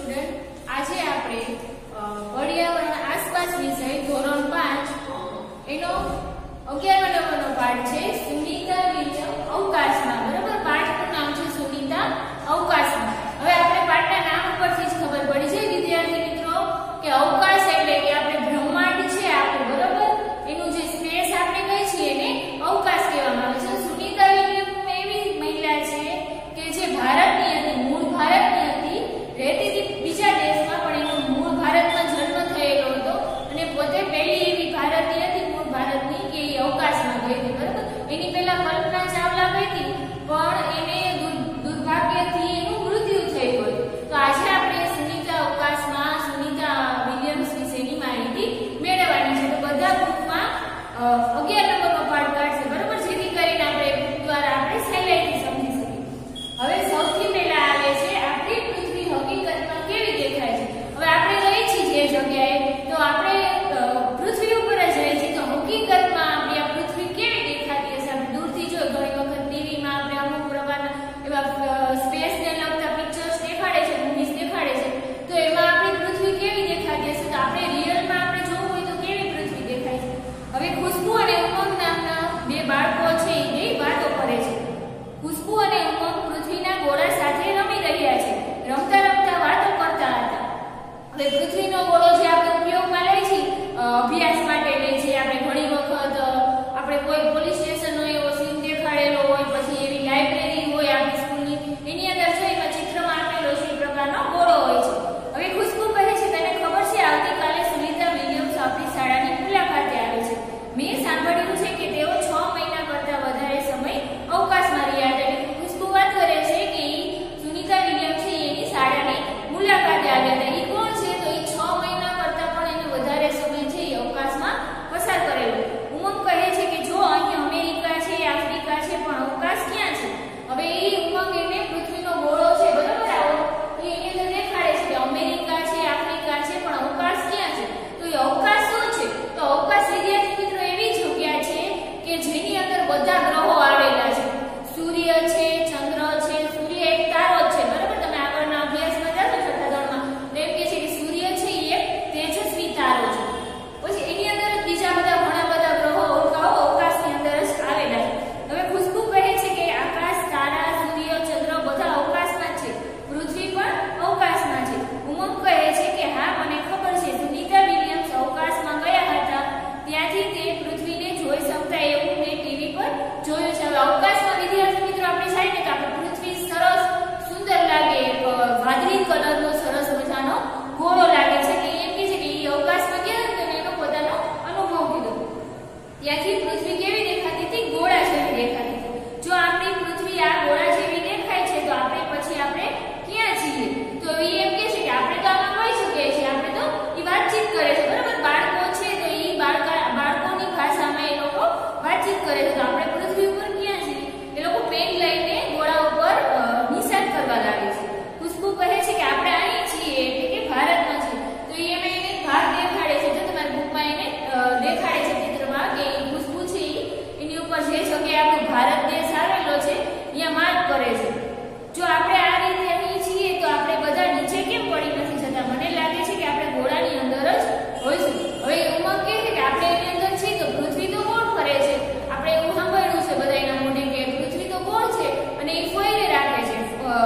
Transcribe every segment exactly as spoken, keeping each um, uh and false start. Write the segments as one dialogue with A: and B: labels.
A: Student આજે આપણે પર્યાવરણ આસપાસ વિષય ધોરણ પાંચ એનો અગિયારમા નંબરનો પાઠ છે સુનિતા વિલિયમ અવકાશમાં. બરાબર, પાઠનું નામ છે સુનિતા અવકાશમાં. હવે આપણે પાઠના નામ ઉપરથી જ ખબર પડી છે વિદ્યાર્થી મિત્રો કે અવકાશ એટલે કે આપણે બ્રહ્માંડ છે આપણું, બરાબર, એનું જે સ્પેસ આપણે કહીએ છીએ એને અવકાશ કહેવામાં આવે છે. સુનિતા વિલિયમ એવી મહિલા છે કે જે ભારતની હતી, મૂળ ભારતની હતી, રહેતી હતી બીજા દેશમાં, પણ એનો મૂળ ભારતમાં જન્મ થયેલો હતો અને પોતે પહેલી એવી ભારતીય હતી મૂળ ભારતની કે એ અવકાશમાં ગઈ હતી. બરાબર, એની પહેલા કલ્પના ચાવલા ગઈ હતી પણ એને દુર્ભાગ્યથી એનું મૃત્યુ થયું હતું. તો આજે આપણે સુનિતા અવકાશમાં સુનિતા વિલિયમ્સ વિશેની માહિતી મેળવવાની છે. તો બધા બુકમાં અગિયાર નંબરનો પાઠ કાઢશે, બરાબર, જેથી કરીને આપણે બુક દ્વારા આપણે સહેલાઈથી સમજી શકીએ. હવે સૌથી પહેલા આવે છે આપણી પૃથ્વી હકીકતમાં કેવી દેખાય છે. હવે આપણે રહી છીએ જે જગ્યાએ, તો આપણે પૃથ્વી ઉપર જ રહી છીએ, તો હકીકતમાં આપણી આ પૃથ્વી કેવી દેખાતી હશે. આપણે દૂરથી જો ઘણી વખત ટીવીમાં આપણે અમુક પ્રકારના એવા સ્પેસને લગતા પિક્ચર્સ દેખાડે છે, મૂવીઝ દેખાડે છે, તો એમાં આપણી પૃથ્વી કેવી દેખાતી હશે. તો આપણે રિયલમાં આપણે જોવું હોય તો કેવી પૃથ્વી દેખાય છે. હવે ખુશ્બુ અને ઉમંગ નામના બે બાળકો છે એ બે વાતો કરે છે. ખુશ્બુ અને ઉમંગ પૃથ્વીના ગોળા સાથે રમી રહ્યા છે. રમતા રમતા વાતો કરતા હતા. હવે પૃથ્વીનો ગોળો જે આપણે ઉપયોગમાં લઈએ છીએ, અભ્યાસ માટે લઈએ છીએ, આપણે ઘણી વખત આપણે કોઈ પોલીસ સ્ટેશનનો એવો સીન દેખાડેલો હોય, પછી એવી લાઇબ્રેરી હોય આપણી સ્કૂલની, એની અંદર જો એમાં ચિત્રમાં આપેલો છે એ પ્રકારનો ગોળો હોય છે. હવે ખુશ્બુ કહે છે, તને ખબર છે આવતીકાલે સુનિતા વિલિયમ્સ આપણી શાળાની મુલાકાતે આવે છે. મેં સાંભળ્યું છે કે તેઓ છ મહિના કરતા વધારે સમય અવકાશમાં રહ્યા હતા. એટલે ખુશ્બુ વાત કરે છે કે સુનિતા વિલિયમ્સ એની શાળાની મુલાકાતે આવ્યા હતા. એ કોણ છે? તો એ છ મહિના કરતા પણ એને વધારે સમય છે એ અવકાશમાં પસાર કરેલો. ઉમંગ કહે છે કે જો અહીં અમેરિકા છે, આફ્રિકા છે, પણ અવકાશ ક્યાં છે? હવે એ ઉમંગ એને પૃથ્વીનો ગોળો છે, બરાબર, આવો એ એની અંદર દેખાડે છે કે અમેરિકા છે, આફ્રિકા છે, પણ અવકાશ ક્યાં છે? તો એ અવકાશ શું છે? તો અવકાશ વિદ્યાર્થી મિત્રો એવી જગ્યા છે કે જેની અંદર બધા ગ્રહો આવેલા છે. સૂર્ય છે, ચંદ્ર છે. સૂર્ય એક તારો છે, બરાબર, તમે આગળના અભ્યાસમાં જાશો છઠ્ઠા ધોરણમાં તો એમ કે છે કે સૂર્ય છે એ એક તેજસ્વી તારો છે. પછી એની અંદર બીજા બધા ઘણા બધા ગ્રહો ઉલ્કાઓ અવકાશની અંદર જ આવેલા છે. હવે ખુશ્બુ કહે છે કે આકાશ, તારા, સૂર્ય, ચંદ્ર બધા અવકાશમાં છે, પૃથ્વી પણ અવકાશમાં છે. ઉમંગ કહે છે કે હા, મને ખબર છે, સુનિતા વિલિયમ્સ અવકાશમાં ગયા હતા, ત્યાંથી તે પૃથ્વીને જોઈ શકતા એવું મેં ટીવી પર જોયું છે. હવે અવકાશમાં વિદ્યાર્થી મિત્રો આપણે જાય ને તો આપણે પૃથ્વી સરસ સુંદર લાગે, વાદળી કલરનો સરસ મજાનો ગોળો લાગે છે. કે એમ કે છે કે એ અવકાશમાં ગયા હતા અને એનો પોતાનો અનુભવ કીધો. ત્યાંથી પૃથ્વી કેવી દેખાતી હતી? ગોળા જેવી દેખાતી હતી. જો આપણી પૃથ્વી આ ગોળા જેવી દેખાય છે તો આપણે પછી આપણે ક્યાં છીએ? તો એ એમ કે છે કે આપણે તો આમાં કહી શકીએ છીએ, આપણે તો એ વાતચીત કરે છે, બરાબર, બાળકો છે તો એ બાળકા બાળકોની ભાષામાં એ લોકો વાતચીત કરે છે. તો આપણે પૃથ્વી ઉપર ક્યાં છીએ? એ લોકો પેન લઈને ગોળા ઉપર નિશાન કરવા લાગે છે. ખુશ્બુ કહે છે કે આપણે અહીં છીએ, એટલે કે ભારતમાં છીએ. તો એ એમાં એને ભાગ દેખાડે છે. જો તમારી બુકમાં એને દેખાડે છે ચિત્રમાં કે ખુશ્બુ છે એની ઉપર જે જગ્યાએ આપણો ભારત દેશ આવેલો છે અહીંયા માર્ક કરે છે. જો આપણે આ રીતે અહીં છીએ તો આપણે બધા નીચે કેમ પડી નથી જતા? મને લાગે છે કે આપણે ગોળાની અંદર જ હોઈશું. હવે ઉમંગ કહે છે કે આપણે એની અંદર છીએ તો પૃથ્વી તો ગોળ ફરે છે. આપણે એવું સાંભળ્યું છે બધા એના મોઢે કે પૃથ્વી તો ગોળ છે અને એ ફરીને રાખે છે,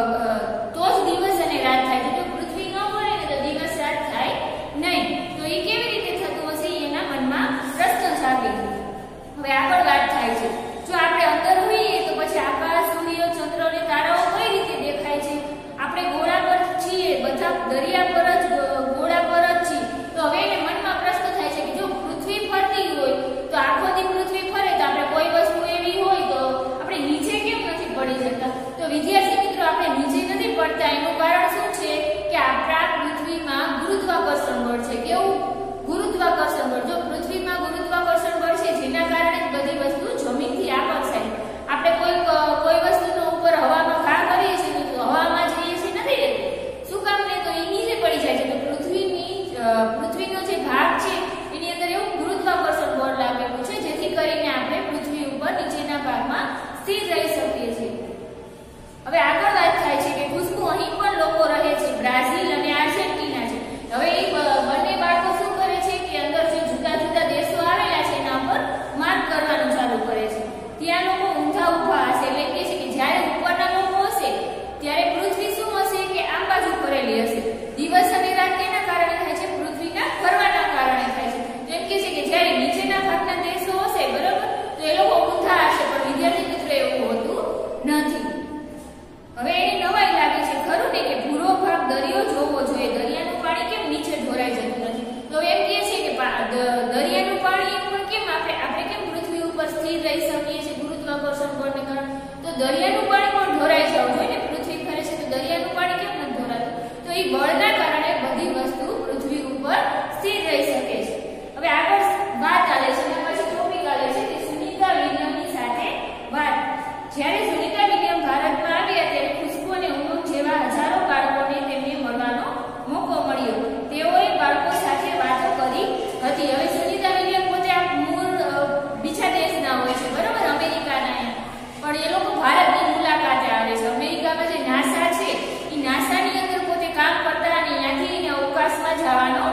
A: તો જ દિવસ અને રાત થાય છે. જો પૃથ્વી ન ફરે ને તો દિવસ રાત થાય નહીં. તો એ કેવી રીતે થતું હશે એના મનમાં પ્રશ્ન જાગે. હવે આગળ વાત થાય છે, જો આપણે અંદર હોઈએ તો પછી આકાશ, સૂર્ય, ચંદ્ર અને તારાઓ કઈ રીતે દેખાય છે? આપણે ગોળા પર છીએ, બધા દરિયા પર જ ગોળા પર જ છીએ. તો હવે એને મનમાં પ્રશ્ન થાય છે કે જો પૃથ્વી ફરતી હોય તો આખો દી પૃથ્વી ફરે તો આપણે કોઈ વસ્તુ એવી હોય તો આપણે નીચે કેમ નથી પડી જતા? તો વિદ્યાર્થી મિત્રો આપણે નીચે નથી પડતા એનું કારણ શું છે કે આપણા પૃથ્વીમાં ગુરુત્વાકર્ષણ બળ છે. કેવું? ગુરુત્વાકર્ષણ બળ. જો પૃથ્વીમાં ગુરુત્વાકર્ષણ બળ છે જેના કારણે બધી વસ્તુ જમીનથી આકર્ષાય. આપણે કોઈ કોઈ વસ્તુનો ઉપર હવામાં ઘા કરીએ છીએ તો હવામાં જઈએ છીએ નથી રહેતું. શું કામ ને? તો એ નીચે પડી જાય છે. તો પૃથ્વીની પૃથ્વીનો જે ભાગ છે એની અંદર એવું ગુરુત્વાકર્ષણ બળ લાગેલું છે જેથી કરીને આપણે પૃથ્વી ઉપર નીચેના ભાગમાં સ્થિર રહી શકીએ છીએ. હવે આગળ વાત થાય છે કે ખુશ્બુ અહીં પણ લોકો રહે છે. બ્રાઝિલ અને આર્જેન્ટિના દરિયાનું પાણી પણ ઢોરાઈ જવું જોઈએ ને, પૃથ્વી ફરે છે તો દરિયાનું પાણી કેમ નથી ઢોરાતું? તો એ બળના કારણે બધી વસ્તુ પૃથ્વી ઉપર સ્થિર રહી શકે છે. હવે આગળ વાત ચાલે છે અને પછી ટોપિક આવે છે કે સુનીતા વિલિયમની સાથે વાત. જ્યારે સુનીતા વિલિયમ ભારતમાં આવ્યા ત્યારે ખુશ્બુ અને ઉમંગ જેવા હજારો બાળકોને તેમને મળવાનો મોકો મળ્યો. તેઓએ બાળકો સાથે વાતો કરી હતી. હવે સુનીતા વિલિયમ પોતે આ મૂળ બીજા દેશના હોય છે, બરોબર, અમેરિકાના, પણ એ લોકો ભારતની મુલાકાતે આવે છે. અમેરિકામાં જે નાસા છે એ નાસાની અંદર પોતે કામ કરતા અને ત્યાંથી એને અવકાશમાં જવાનો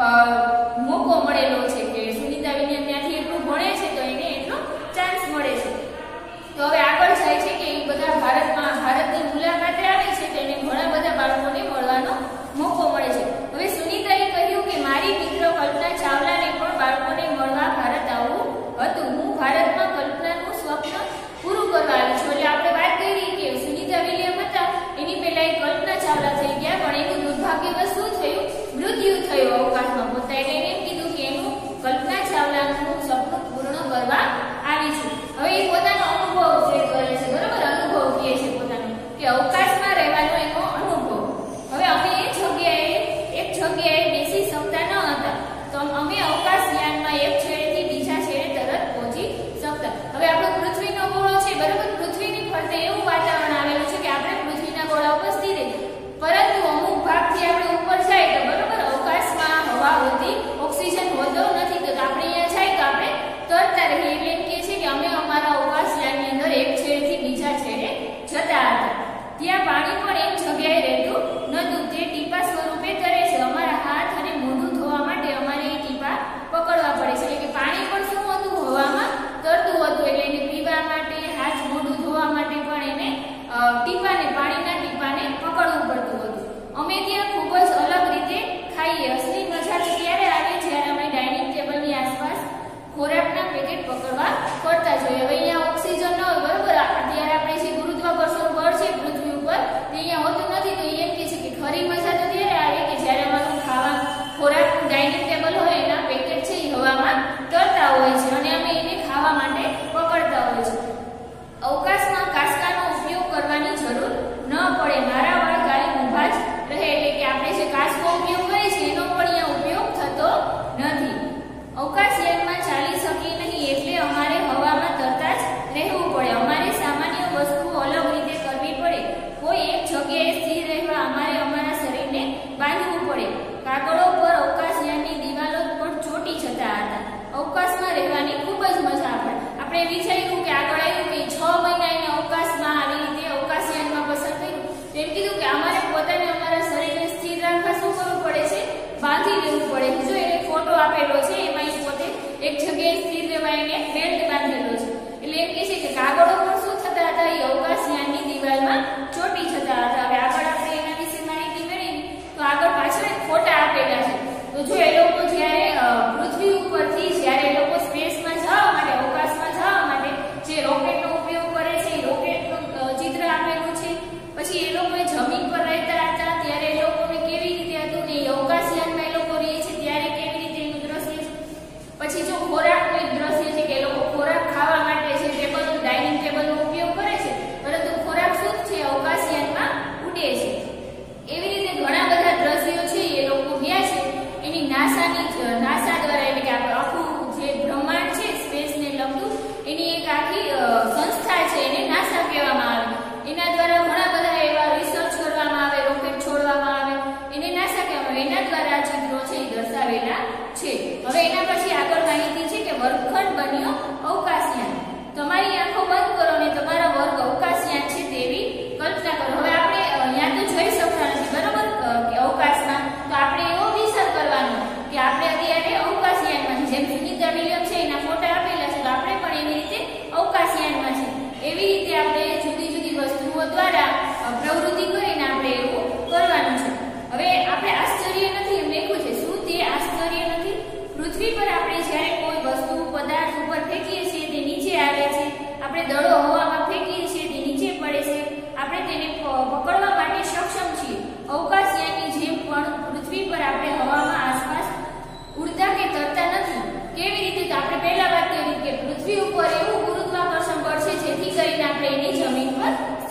A: મોકો મળેલો છે કે સુનીતા વિલિયમ ત્યાંથી એટલું ભણે છે તો એને એટલો ચાન્સ મળે છે. તો હવે આગળ જાય છે કે એ બધા ભારતમાં ભારતની મુલાકાતે આવે છે તો એને ઘણા બધા બાળકોને મળવાનો મોકો મળે છે. હવે સુનીતાએ કહ્યું કે મારી મિત્ર કલ્પના ચાવલાને પણ બાળકોને મળવા ભારત આવવું હતું. હું ભારતમાં કલ્પનાનું સ્વપ્ન પૂરું કરવા આવી છું. એટલે આપણે વાત કરી કે સુનીતા વિલિયમ હતા એની પહેલા એ કલ્પના ચાવલા થઈ ગયા, પણ એનું દુર્ભાગ્યવશ શું થયું? મૃત્યુ થયું અવકાશમાં પોતા. એટલે એને એમ કીધું કે એનું કલ્પના ચાવલાનું સપનું પૂર્ણ કરવા આવી છું. હવે એ પોતાનો અનુભવ શેર કરે છે, બરોબર, અનુભવ કહે છે પોતાનો કે અવકાશમાં રહેવાનો એનો અનુભવ. હવે અમે એ જગ્યાએ એક જગ્યાએ બેસી શકતા ન હતા તો અમે અવકાશયાનમાં એક છેડેથી બીજા છેડે તરત પહોંચી શકતા. હવે આપણો પૃથ્વીનો ગોળો છે, બરોબર, પૃથ્વીની ફરતે એવું વાતાવરણ આવેલું છે કે આપણે પૃથ્વીના ગોળા ઉપર સ્થિર રહીએ, પરંતુ અમુક ભાગથી આપણે ઉપર જાય તો બરોબર અવકાશમાં હવા હોતી, ઓક્સિજન હોતો નથી, તો આપણે અહીંયા જાય તો આપણે તરતા રહીએ. એટલે એમ કહે છે કે અમે અમારા અવકાશયાનની અંદર એક છેડેથી બીજા છેડે જતા હતા. ત્યાં પાણી પણ એક જગ્યાએ રહેતું નહોતું, તે ટીપા સ્વરૂપે તરે છે. અમારા હાથ અને મોઢું ધોવા માટે અમારે એ ટીપા પકડવા પડે છે. એટલે કે પાણી પણ શું હતું? હવામાં તરતું હતું. એટલે એને પીવા માટે, હાથ મોઢું ધોવા માટે પણ એને ટીપાને, પાણીના ટીપાને પકડવું પડતું હતું. અમે ત્યાં ખૂબ જ અલગ રીતે ખાઈએ. અસલી મજા તો ત્યારે આવે જ્યારે અમે ડાઇનિંગ ટેબલની આસપાસ ખોરાકના પેકેટ પકડવા પડતા જોઈએ. હવે અહીંયા ઓક્સિજન ન હોય, બરોબર, અત્યારે આપણે જે ગુરુત્વાકર્ષણ બળ છે પૃથ્વી ઉપર તે અહીંયા હોતું નથી. તો એમ કહે છે કે ખરી મજા તો ત્યારે આવે કે જ્યારે અમારું ખાવા ખોરાકનું ડાઇનિંગ ટેબલ હોય એના પેકેટ છે એ હવામાં તરતા હોય છે અને અમે એને ખાવા માટે પકડતા હોય છે. અવકાશમાં કાંસકાનો ઉપયોગ કરવાની જરૂર ન પડે. મારા વાળ ગાળી ઊભા જ રહે. એટલે કે આપણે જે કાંસકો ઉપયોગ કરીએ છીએ એનો પણ અહીંયા ઉપયોગ થતો નથી. અવકાશયાનમાં ચાલી શકીએ નહીં એટલે અમારે હવામાં તરતા જ રહેવું પડે. અમારે સામાન્ય વસ્તુઓ અલગ રીતે કરવી પડે. કોઈ એક જગ્યાએ સ્થિર રહેવા અમારે અમારા શરીરને બાંધવું પડે. કાગળો પર અવકાશયાનની દિવાલો પણ ચોટી જતા હતા. અવકાશમાં રહેવાની ખૂબ જ મજા આવે. આપણે વિચાર્યું કે આગળ આવ્યું કે છ મહિના એને અવકાશમાં આવી રીતે અવકાશયાનમાં પસાર કર્યું. એમ કીધું કે અમારે પોતાને અમારા શરીરને સ્થિર રાખવા શું કરવું પડે છે? બાંધી લેવું પડે. જો એને ફોટો આપેલો છે એમાં એ પોતે એક જગ્યાએ સ્થિર રહેવા એને બેલ્ટ બાંધેલો છે. એટલે એમ કહે છે કે કાગળો પણ શું થતા હતા? એ અવકાશયાનની દિવાલમાં ચોટી જતા હતા. હવે આગળ આપણે એના વિશે માહિતી મેળવી તો આગળ પાછળ ફોટા આપેલા છે. તો જો એ લોકો જ્યારે પૃથ્વી ઉપરથી જ્યારે એ લોકો સ્પેસમાં જવા માટે, અવકાશમાં જવા માટે જે રોકેટનો ઉપયોગ કરે છે એ રોકેટનું ચિત્ર આપેલું છે. પછી એ લોકો જમીન પર રહેતા હતા ત્યારે એ લોકોને કેવી રીતે હતું ને અવકાશયાનમાં એ લોકો રહે છે ત્યારે કેવી રીતે એનું દ્રશ્ય છે. પછી જો ખોરાકનું એક દ્રશ્ય છે કે એ લોકો ખોરાક ખાવા માટે છે ટેબલ, ડાઇનિંગ ટેબલનો ઉપયોગ કરે છે, પરંતુ ખોરાક શું છે? અવકાશયાનમાં ઉડે છે. એવી રીતે ઘણા બધા દ્રશ્યો છે એ લોકો ગયા છે. એની નાસાની નાસા દ્વારા, એટલે કે આપણે આખું જે બ્રહ્માંડ છે સ્પેસને લગતું એની એક આખી સંસ્થા છે એને નાસા કહેવામાં આવે. એના દ્વારા ઘણા બધા એવા રિસર્ચ કરવામાં આવે, રોકેટ છોડવામાં આવે, એને નાસા કહેવામાં આવે. એના દ્વારા આ ચિત્રો છે એ દર્શાવેલા છે. હવે એના પછી આગળ માહિતી છે કે વર્ગખંડ બન્યો અવકાશયાન. તમારી આંખો બંધ કરો અને તમારા વર્ગ અવકાશયાન છે તેવી કલ્પના કરો. હવે આપણે અહીંયા તો જોઈ શકતા નથી, બરોબર, કે અવકાશમાં, તો આપણે એવો વિચાર કરવાનો કે આપણે અત્યારે અવકાશયાનમાં છે. જેમ સુનીતા વિલિયમ છે એના ફોટા આપેલા છે તો આપણે પણ એવી રીતે અવકાશયાનમાં છે. એવી રીતે આપણે જુદી જુદી વસ્તુઓ દ્વારા પ્રવૃત્તિ કરીને આપણે એવું કરવાનું છે. હવે આપણે આશ્ચર્ય નથી એમ લખ્યું છે. શું તે આશ્ચર્ય નથી? પૃથ્વી પર આપણે જ્યારે કોઈ વસ્તુ પદાર્થ ઉપર ફેંકીએ છીએ તે નીચે આવે છે. આપણે દડો હવામાં ફેંકીએ છીએ તે નીચે પડે છે. આપણે તેને પકડવા માટે સક્ષમ છીએ. અવકાશયાનની જેમ પણ પૃથ્વી પર આપણે હવામાં આસપાસ ઉડતા કે તરતા નથી. કેવી રીતે? તો આપણે પહેલા વાત કરી કે પૃથ્વી ઉપર એવું ગુરુત્વાકર્ષણ બળ છે જેથી કરીને આપણે એને જમીન પર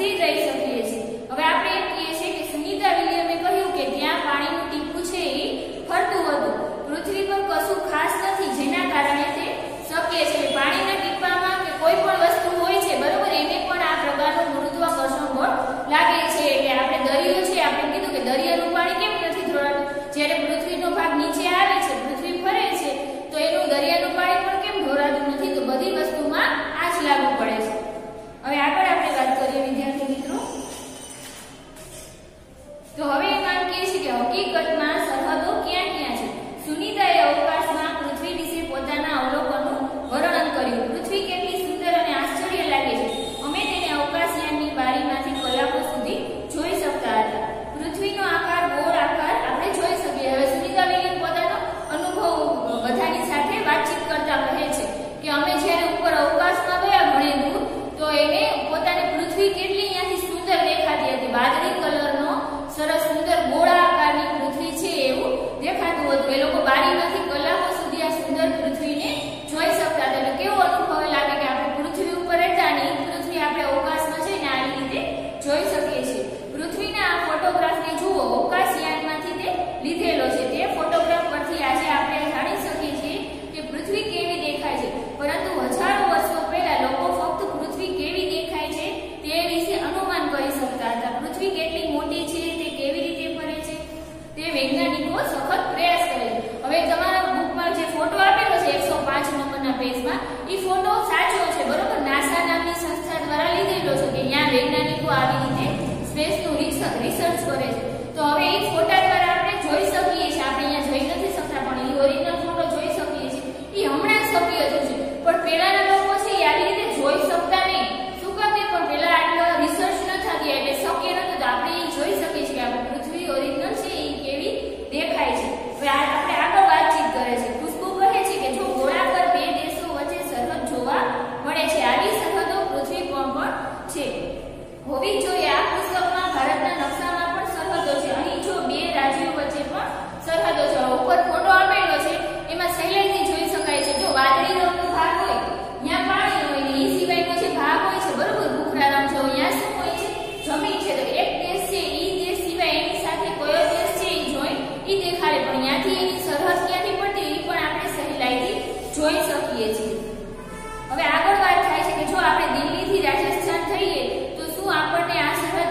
A: સ્થિર રહી શકીએ છીએ. હવે આપણે એમ કહીએ છીએ કે સુનીતા વિલિયમે કહ્યું કે ત્યાં પાણીનું ટીપું છે એ ફરતું હતું. પૃથ્વી પર કશું ખાસ નથી જેના કારણે તે શક્ય છે. પાણીના ટીપામાં કે કોઈ પણ વસ્તુ હોય છે બરોબર, એને પણ આ પ્રકારનું ગુરુત્વાકર્ષણ બળ લાગે છે. એટલે આપણે દરિયો છે, આપણે કીધું કે દરિયાનું પાણી કેમ નથી ધોળાતું? જ્યારે પૃથ્વીનો ભાગ નીચે આવે છે, પૃથ્વી ફરે છે, તો એનું દરિયાનું પાણી પણ કેમ ધોળાતું નથી? તો બધી વસ્તુમાં આ જ લાગુ પડે છે. હવે આગળ આપણે વાત કરીએ વિદ્યાર્થી મિત્રો. તો હવે એમ આમ કહે છે કે હકીકતમાં સરહદો ક્યાં ક્યાં છે? સુનીતાએ અવકાશમાં પૃથ્વી વિશે પોતાના અવલોકનનું વર્ણન કર્યું. પૃથ્વી કેટલી સુંદર અને આશ્ચર્ય લાગે છે. અમે તેને અવકાશયાનની બારીમાંથી કલાકો સુધી જોઈ શકતા હતા. પૃથ્વીનો આકાર ગોળ આકાર આપણે જોઈ શકીએ. હવે સુનીતા વિલિયમ પોતાનો અનુભવ બધાની સાથે વાતચીત કરતા કહે છે કે અમે જ્યારે ઉપર અવકાશમાં ગયા ઘણી દૂર, તો એને પોતાને પૃથ્વી કેટલી અહીંયાથી સુંદર દેખાતી હતી. વાદળી કલરનો સરસ સુંદર ગોળા આકારની પૃથ્વી છે એવું દેખાતું હતું. એ લોકો બારીમાંથી કલાકો સુધી આ સુંદર પૃથ્વીને જોઈ શકતા હતા. એટલે કેવો અનુભવ લાગે કે આપણે પૃથ્વી ઉપર રહેતા અને પૃથ્વી આપણે અવકાશમાં જઈને આવી રીતે જોઈ શકીએ છીએ. પૃથ્વીના આ ફોટોગ્રાફને જુઓ, અવકાશયાનમાંથી તે લીધેલો છે. તે ફોટોગ્રાફ પરથી આજે આપણે જાણી શકીએ છીએ કે પૃથ્વી કેવી દેખાય છે. પરંતુ હજારો વર્ષો પહેલા લોકો ફક્ત પૃથ્વી કેવી દેખાય છે તે વિશે અનુમાન કરી શકતા હતા. પૃથ્વી કેટલી મોટી છે, તે કેવી રીતે ફરે છે, તે વૈજ્ઞાનિકો સખત પ્રયાસ કરે છે. હવે તમારા બુકમાં જે ફોટો આપેલો છે એકસો પાંચ નંબરના પેજમાં, એ ફોટો સાચો છે બરોબર. નાસા નામની સંસ્થા દ્વારા લીધેલો છે કે ત્યાં વૈજ્ઞાનિકો આવી રીતે સ્પેસનું રિસર્ચ કરે છે. તો હવે એ ફોટા દ્વારા આપણે જોઈ શકીએ છીએ. આપણે અહીંયા જોઈ નથી શકતા, પણ એ ઓરિજિનલ ફોટો જોઈ શકીએ છીએ. એ હમણાં શક્ય થયું છે, પણ પહેલાના લોકો છે એ આવી રીતે જોઈ શકતા નહીં. શું કામ? પણ પહેલા આટલા રિસર્ચ ન થતી એટલે શક્ય નતું. તો આપણે એ જોઈ શકીએ છીએ કે આપણે પૃથ્વી ઓરિજિનલ છે એ કેવી દેખાય છે. હવે આપણે આગળ વાતચીત કરે છે. ખુશ્બુ કહે છે કે જો ગોળાકાર બે દેશો વચ્ચે સરહદ જોવા મળે છે, આવી સરહદો પૃથ્વી પર પણ છે, હોવી જોઈએ. આ પુસ્તકમાં ભારતના નકશામાં પણ સરહદો છે. અહીં જો બે રાજ્યો વચ્ચે પણ સરહદો છે. ઉપર ફોટો આપેલો છે એમાં સહેલાઈથી જોઈ શકાય છે. જો વાદળી રંગનો ભાગ હોય ત્યાં પાણી હોય ને એ સિવાયનો જે ભાગ હોય છે બરોબર, ભૂખરા રંગ છે, ત્યાં શું હોય છે? જમીન છે. તો એક દેશ છે એ દેશ સિવાય એની સાથે કયો દેશ છે એ જોઈ એ દેખાડે, પણ ત્યાંથી એની સરહદ ક્યાંથી પડતી એ પણ આપણે સહેલાઈથી જોઈ શકીએ છીએ. હવે આગળ વાત થાય છે કે જો આપણે દિલ્હીથી રાજસ્થાન થઈએ તો શું આપણને આ સરહદ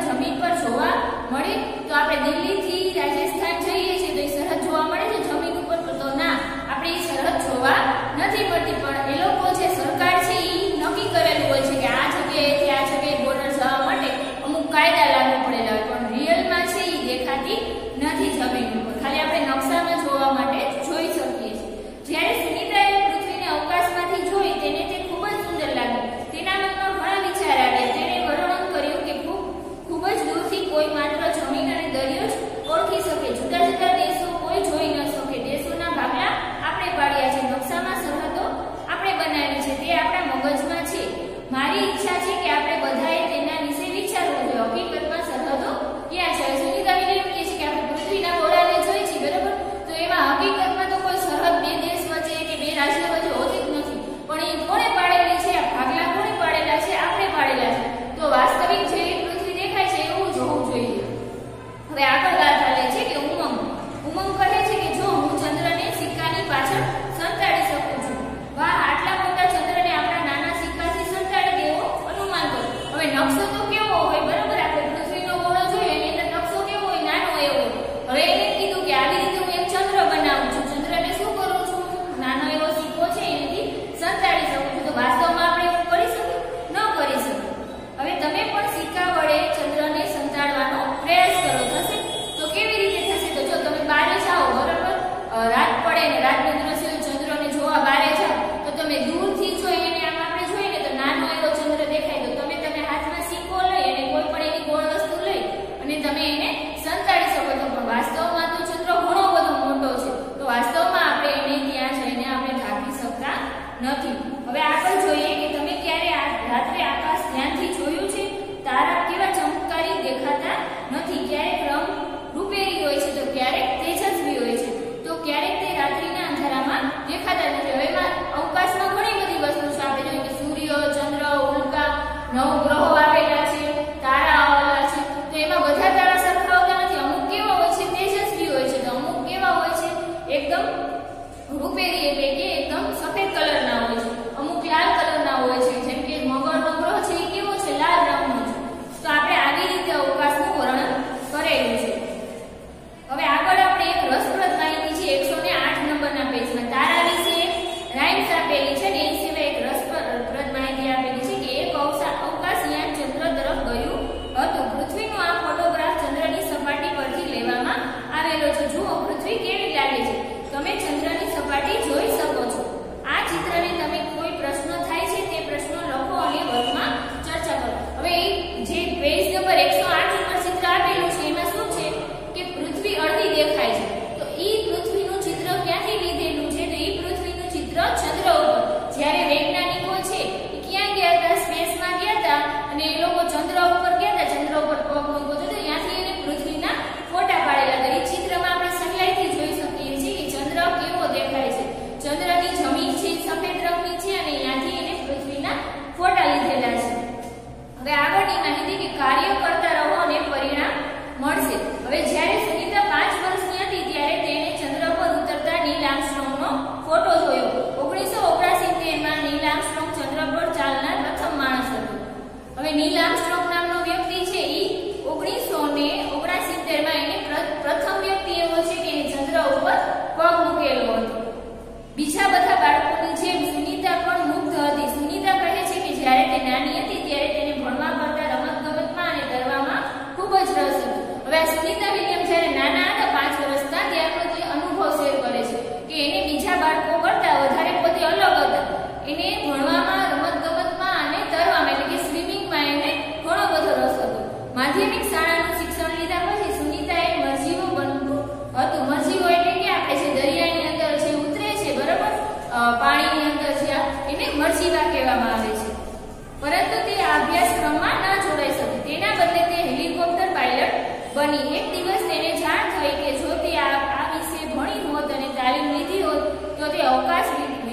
A: હવે આગળની માહિતી કે કાર્ય કરતા રહો અને પરિણામ મળશે. હવે જ્યારે સુનીતા પાંચ વર્ષની હતી ત્યારે તેણે ચંદ્ર પર ઉતરતા નીલ આર્મસ્ટ્રોંગનો ફોટો જોયો. ઓગણીસો ઓગણસિત્તેર માં નીલ આર્મસ્ટ્રોંગ ચંદ્ર પર ચાલનાર પ્રથમ માણસ હતો. હવે નીલ આર્મસ્ટ્રોંગ નામનો વ્યક્તિ છે એ ઓગણીસો ને ઓગણસિત્તેર માં એને પ્રથમ વ્યક્તિ એવો છે કે એને ચંદ્ર ઉપર પગ મૂકેલો હતો. બીજા બધા બાળકોની જેમ સુનીતા પણ મુગ્ધ હતી. સુનીતા કહે છે કે જ્યારે તે નાની હતી ત્યારે તેને ભણવા કરતા રમતગમતમાં અને તરવામાં ખૂબ જ રસ હતો. હવે આ સુનીતા વિલિયમ જ્યારે નાના હતા પાંચ વર્ષના ત્યારનો તે અનુભવ શેર કરે છે કે એને બીજા બાળકો કરતા વધારે પોતે અલગ હતા. એને ભણવામાં, રમતગમતમાં અને તરવામાં એટલે કે સ્વિમિંગમાં એને ઘણો બધો રસ હતો. માધ્યમિક શાળાનું શિક્ષણ લીધા પછી સુનીતાએ મરજીવો બનતું હતું. મરજીવો એટલે કે આપણે જે દરિયાની અંદર જે ઉતરે છે બરાબર પાણીની અંદર જે એને મરજીવા કહેવામાં આવે છે. પરંતુ તે આ અભ્યાસક્રમમાં ન જોડાઈ શકી. તેના બદલે તે હેલિકોપ્ટર પાયલટ બની. એક દિવસ તેને જાણ થઈ કે જો તે આ આ વિશે ભણી હોત અને તાલીમ લીધી હોત તો તે અવકાશ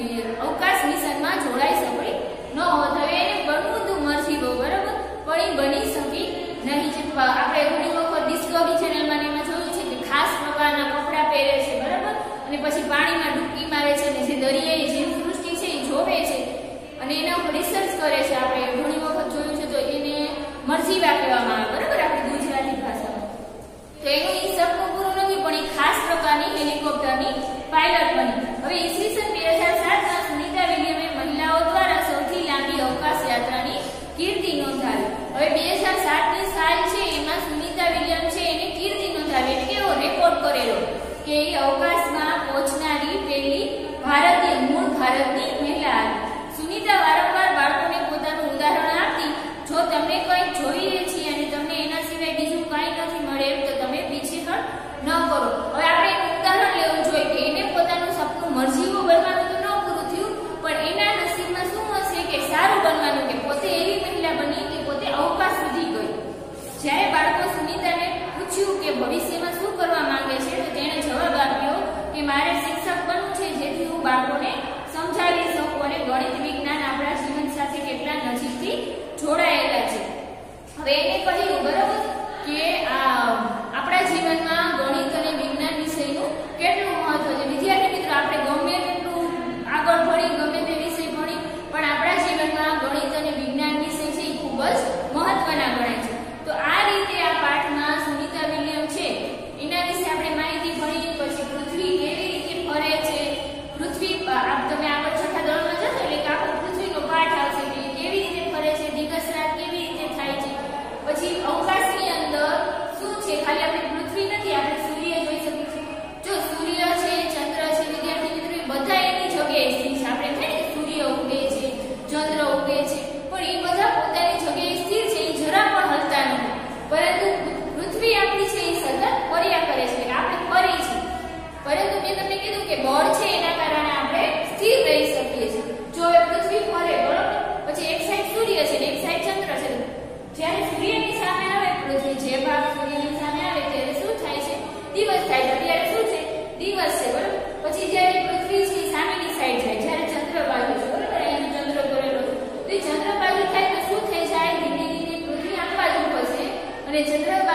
A: અવકાશ મિશનમાં જોડાઈ શકી ન હોત. હવે એને બનવું હતું મરજીવો બરાબર, પણ એ બની શકી નહીં. જે આપણે ઘણી વખત ડિસ્કવરી ચેનલમાં એમાં જોયું છે કે ખાસ પ્રકારના કપડાં પહેરે છે બરાબર, અને પછી પાણીમાં ડૂબકી મારે છે અને જે દરિયાઈ જીવસૃષ્ટિ છે એ જોવે છે અને એના ઉપર રિસર્ચ કરે છે. આપણે ઘણી વખત જોયું છે તો એને મરજીવા કહેવામાં આવે બરાબર આપણી ગુજરાતી ભાષામાં. તો એનું એ સપનું પૂરું નથી પણ એ ખાસ પ્રકારની હેલિકોપ્ટરની પાયલટ બની. હવે ઈસવીસન બે હજાર સાત માં સુનીતા વિલિયમે મહિલાઓ દ્વારા સૌથી લાંબી અવકાશ યાત્રાની કીર્તિ નોંધાવી. હવે બે હજાર સાત ની સાલ છે એમાં સુનીતા વિલિયમ છે એને કીર્તિ નોંધાવી એટલે કે એવો રેકોર્ડ કરેલો કે એ અવકાશમાં પહોંચનારી પહેલી ભારતીય મૂળ ભારતની મહિલા હતી. સુનીતા વારંવાર બાળકોને પોતાનું ઉદાહરણ આપતી, જો તમને કંઈક જોઈએ છીએ અને તમને એના સિવાય બીજું કંઈ નથી મળે તો તમે પીછેહટ ન કરો. હવે આપણે એનું ઉદાહરણ લેવું જોઈએ કે એને પોતાનું સપનું મરજીવો બનવાનું તો ન પૂરું થયું પણ એના નસીબમાં શું હશે કે સારું બનવાનું, કે પોતે એવી મહિલા બની કે પોતે અવકાશ સુધી ગઈ. જ્યારે બાળકો સુનીતાને પૂછ્યું કે ભવિષ્યમાં શું કરવા માંગે છે તો તેણે જવાબ આપ્યો કે મારે શિક્ષક બનવું છે જેથી હું બાળકોને સમજાવી શકું અને ગણિત વિજ્ઞાન આપણા જીવન સાથે કેટલા નજીકથી જોડાયેલા છે. હવે એને કહ્યું બરાબર કે આ આપણા જીવનમાં ગણિત અને વિજ્ઞાન વિષયનું કેટલું મહત્વ છે. વિદ્યાર્થી મિત્રો આપણે ગમે તેટલું આગળ ભણી ગમે તે વિષય ભણી પણ આપણા જીવનમાં ગણિત અને વિજ્ઞાન વિષય છે એ ખૂબ જ મહત્વના ગણાય છે. તો આ રીતે આ પાઠમાં સુનીતા વિલિયમ છે એના વિશે આપણે માહિતી ભણી. પછી પૃથ્વી કેવી રીતે ફરે છે, પૃથ્વી તમે આગળ છઠ્ઠા ધોરણમાં જશો એટલે કે આખો પૃથ્વીનો પાઠ આવશે કે કેવી રીતે ફરે છે, દિવસ રાત કેવી રીતે થાય છે. પછી અવકાશની અંદર શું છે, ખાલી આપણે પૃથ્વી નથી આપણે સૂર્ય જોઈ શકીએ છીએ. જો સૂર્ય છે, ચંદ્ર છે, વિદ્યાર્થી મિત્રો એ બધા એની જગ્યાએ સ્થિર છે. આપણે કહે ને સૂર્ય ઉગે છે, ચંદ્ર ઉગે છે પણ એ બધા પોતાની જગ્યાએ સ્થિર છે, એ જરા પણ હલતા નથી. પરંતુ પૃથ્વી આપણી છે એ સતત ફર્યા કરે છે, આપણે ફરી છે. પરંતુ મેં તમને કીધું કે બળ છે એના કારણે આપણે સ્થિર રહી શકીએ છીએ. જો એ પૃથ્વી ફરે બરોબર, પછી એક સાઈડ સૂર્ય છે ને એક સાઈડ ચંદ્ર છે. જ્યારે સૂર્યની સામે આવે પૃથ્વી, જે ભાગ સૂર્યની સામે આવે ત્યારે શું થાય છે, દિવસ થાય છે. અત્યારે શું છે, દિવસ છે બરોબર. પછી જ્યારે પૃથ્વી છે સામેની સાઈડ જાય, જ્યારે ચંદ્ર બાજુ છે બરોબર, અહીંયા ચંદ્ર કરેલો છે તો ચંદ્ર બાજુ થાય તો શું થઈ જાય, ધીમે ધીમે પૃથ્વી આમ બાજુ ખસે અને ચંદ્ર